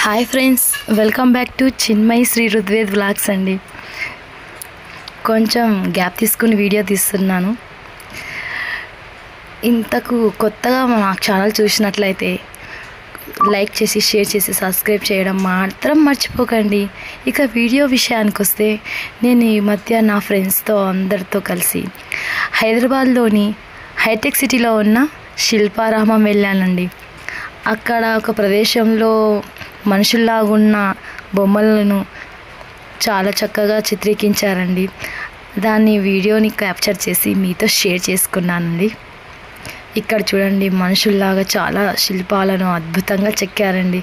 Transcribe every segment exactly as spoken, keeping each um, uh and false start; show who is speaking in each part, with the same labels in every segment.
Speaker 1: Hi friends, welcome back to Chinmayi Sri Rudved vlogs అండి. కొంచెం gap తీసుకుని వీడియో తీస్తున్నాను. ఇంతకు కొత్తగా మా ఛానల్ చూసినట్లయితే లైక్ చేసి షేర్ చేసి సబ్స్క్రైబ్ చేయడం మాత్రం మర్చిపోకండి. ఇక వీడియో విషయానికి వస్తే, నేను ఈ మధ్య నా ఫ్రెండ్స్తో అందరితో కలిసి హైదరాబాద్లోని హైటెక్ సిటీలో ఉన్న శిల్పారామం వెళ్ళానండి. అక్కడ ఒక ప్రదేశంలో మనుషుల్లాగున్న బొమ్మలను చాలా చక్కగా చిత్రీకరించారండి. దాన్ని వీడియోని క్యాప్చర్ చేసి మీతో షేర్ చేసుకున్నానండి. ఇక్కడ చూడండి, మనుషుల్లాగా చాలా శిల్పాలను అద్భుతంగా చెక్కారండి.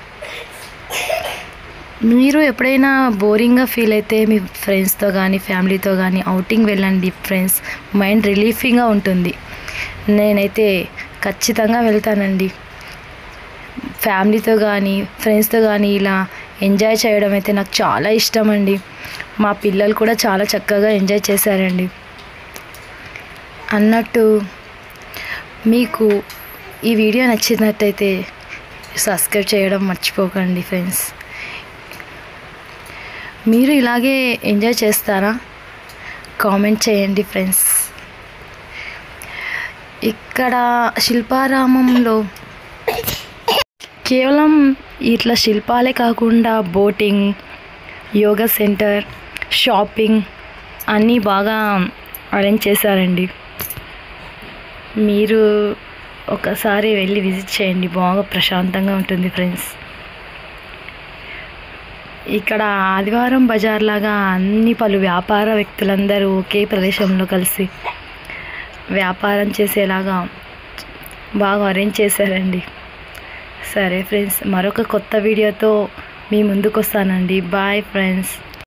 Speaker 1: మీరు ఎప్పుడైనా బోరింగ్గా ఫీల్ అయితే మీ ఫ్రెండ్స్తో కానీ ఫ్యామిలీతో కానీ అవుటింగ్ వెళ్ళండి ఫ్రెండ్స్. మైండ్ రిలీఫింగ్గా ఉంటుంది. నేనైతే ఖచ్చితంగా వెళ్తానండి. ఫ్యామిలీతో కానీ ఫ్రెండ్స్తో కానీ ఇలా ఎంజాయ్ చేయడం అయితే నాకు చాలా ఇష్టం అండి. మా పిల్లలు కూడా చాలా చక్కగా ఎంజాయ్ చేశారండి. అన్నట్టు మీకు ఈ వీడియో నచ్చినట్టయితే సబ్స్క్రైబ్ చేయడం మర్చిపోకండి ఫ్రెండ్స్. మీరు ఇలాగే ఎంజాయ్ చేస్తారా? కామెంట్ చేయండి ఫ్రెండ్స్. ఇక్కడ శిల్పారామంలో కేవలం ఇట్లా శిల్పాలే కాకుండా బోటింగ్, యోగా సెంటర్, షాపింగ్ అన్నీ బాగా అరేంజ్ చేశారండి. మీరు ఒకసారి వెళ్ళి విజిట్ చేయండి, బాగా ప్రశాంతంగా ఉంటుంది ఫ్రెండ్స్. ఇక్కడ ఆదివారం బజార్ లాగా అన్ని పలు వ్యాపార వ్యక్తులందరూ ఒకే ప్రదేశంలో కలిసి వ్యాపారం చేసేలాగా బాగా అరేంజ్ చేశారండి. సరే ఫ్రెండ్స్, మరొక కొత్త వీడియోతో మీ ముందుకు వస్తానండి. Bye friends.